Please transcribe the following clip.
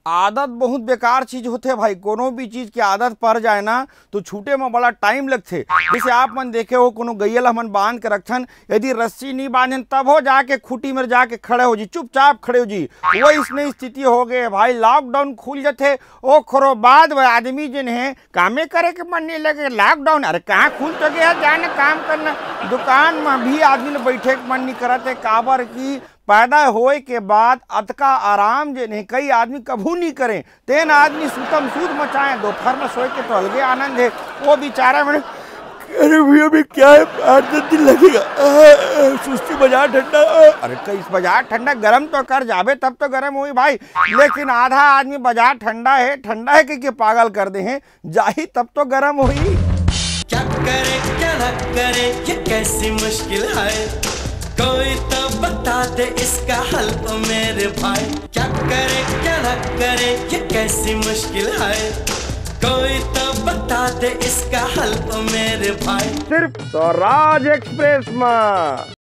आदत बहुत बेकार चीज होते भाई। कोनो भी चीज की आदत पड़ जाए ना तो छूटे में बड़ा टाइम लगते। जैसे आप मन देखे हो कोनो गैयल हमन बांध के रखन, यदि रस्सी नहीं बांधन तब हो जाके खूटी में जाके खड़े हो जी, चुपचाप खड़े हो जी। वो इसने स्थिति हो गए भाई। लॉकडाउन खुल जाते ओ खरो बाद वह आदमी जिन है कामे करे के मन नहीं लगे। लॉकडाउन अरे कहाँ खुल तो गया, जाना काम करना। दुकान में भी आदमी बैठे के मन नहीं करते, काबर की पैदा होए के बाद अतका आराम जे नहीं कई आदमी कभू नहीं करें। तेन आदमी सुतम सूद मचाए, दोपहर में सोए के तो अलगे आनंद है। वो बेचारा मैंने अरे भैया भी क्या है 8-10 दिन लगेगा, सुस्ती बाजार ठंडा। अरे कई बाजार ठंडा गरम तो कर जाबे तब तो गरम हुई भाई। लेकिन आधा आदमी बाजार ठंडा है कि पागल कर दे हैं, जाही तब तो गरम हुई। क्या करे क्या न करे ये कैसी मुश्किल है, कोई तो बता दे इसका हल ओ मेरे भाई। क्या करे क्या न करे ये कैसी मुश्किल है, कोई तो बता दे इसका हल ओ मेरे भाई। सिर्फ स्वराज एक्सप्रेस में।